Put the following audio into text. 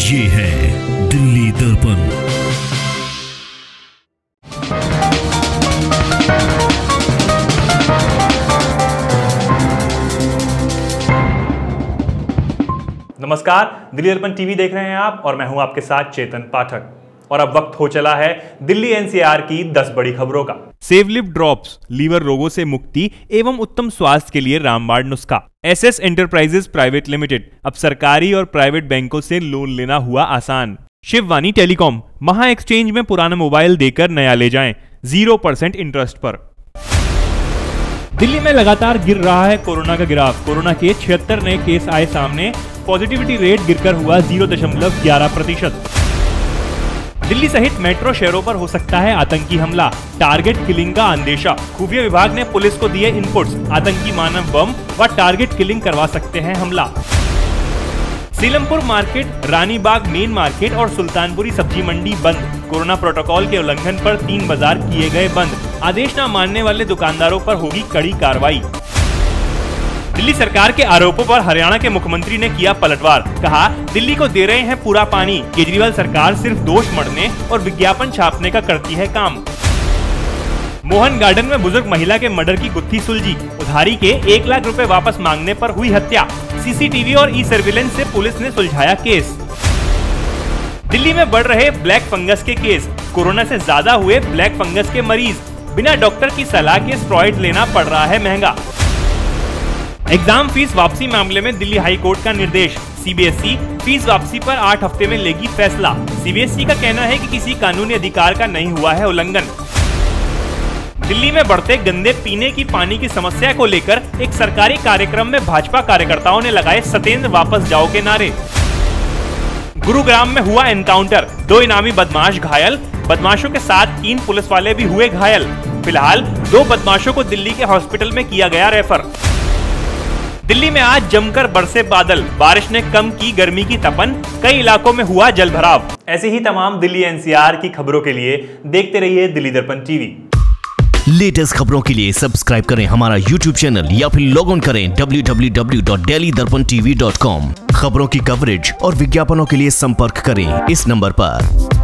ये है दिल्ली दर्पण। नमस्कार, दिल्ली दर्पण टीवी देख रहे हैं आप और मैं हूं आपके साथ चेतन पाठक। और अब वक्त हो चला है दिल्ली एनसीआर की 10 बड़ी खबरों का। सेव लिव ड्रॉप्स, लीवर रोगों से मुक्ति एवं उत्तम स्वास्थ्य के लिए रामबाण नुस्खा। एसएस एंटरप्राइजेस प्राइवेट लिमिटेड, अब सरकारी और प्राइवेट बैंकों से लोन लेना हुआ आसान। शिववानी टेलीकॉम, महा एक्सचेंज में पुराना मोबाइल देकर नया ले जाएं 0% इंटरेस्ट पर। दिल्ली में लगातार गिर रहा है कोरोना का गिराफ। कोरोना के 76 नए केस आए सामने। पॉजिटिविटी रेट गिरकर हुआ 0.11%। दिल्ली सहित मेट्रो शहरों पर हो सकता है आतंकी हमला, टारगेट किलिंग का अंदेशा। खुफिया विभाग ने पुलिस को दिए इनपुट्स, आतंकी मानव बम व टारगेट किलिंग करवा सकते हैं हमला। Seelampur market, Ranibagh main market और सुल्तानपुरी सब्जी मंडी बंद। कोरोना प्रोटोकॉल के उल्लंघन पर 3 बाजार किए गए बंद। आदेश न मानने वाले दुकानदारों पर होगी कड़ी कार्रवाई। दिल्ली सरकार के आरोपों पर हरियाणा के मुख्यमंत्री ने किया पलटवार। कहा, दिल्ली को दे रहे हैं पूरा पानी। केजरीवाल सरकार सिर्फ दोष मढ़ने और विज्ञापन छापने का करती है काम। मोहन गार्डन में बुजुर्ग महिला के मर्डर की गुत्थी सुलझी। उधारी के 1 लाख रुपए वापस मांगने पर हुई हत्या। सीसीटीवी और ई सर्विलेंस से पुलिस ने सुलझाया केस। दिल्ली में बढ़ रहे ब्लैक फंगस के केस। कोरोना से ज्यादा हुए ब्लैक फंगस के मरीज। बिना डॉक्टर की सलाह के स्टेरॉइड लेना पड़ रहा है महंगा। एग्जाम फीस वापसी मामले में दिल्ली हाई कोर्ट का निर्देश। सीबीएसई फीस वापसी पर 8 हफ्ते में लेगी फैसला। सीबीएसई का कहना है कि किसी कानूनी अधिकार का नहीं हुआ है उल्लंघन। दिल्ली में बढ़ते गंदे पीने की पानी की समस्या को लेकर एक सरकारी कार्यक्रम में भाजपा कार्यकर्ताओं ने लगाए सतेंद्र वापस जाओ के नारे। गुरुग्राम में हुआ एनकाउंटर, 2 इनामी बदमाश घायल। बदमाशों के साथ 3 पुलिस वाले भी हुए घायल। फिलहाल 2 बदमाशों को दिल्ली के हॉस्पिटल में किया गया रेफर। दिल्ली में आज जमकर बरसे बादल, बारिश ने कम की गर्मी की तपन। कई इलाकों में हुआ जलभराव। ऐसे ही तमाम दिल्ली एनसीआर की खबरों के लिए देखते रहिए दिल्ली दर्पण टीवी। लेटेस्ट खबरों के लिए सब्सक्राइब करें हमारा YouTube चैनल या फिर लॉग ऑन करें www.delhidarpantv.com। खबरों की कवरेज और विज्ञापनों के लिए संपर्क करें इस नंबर पर।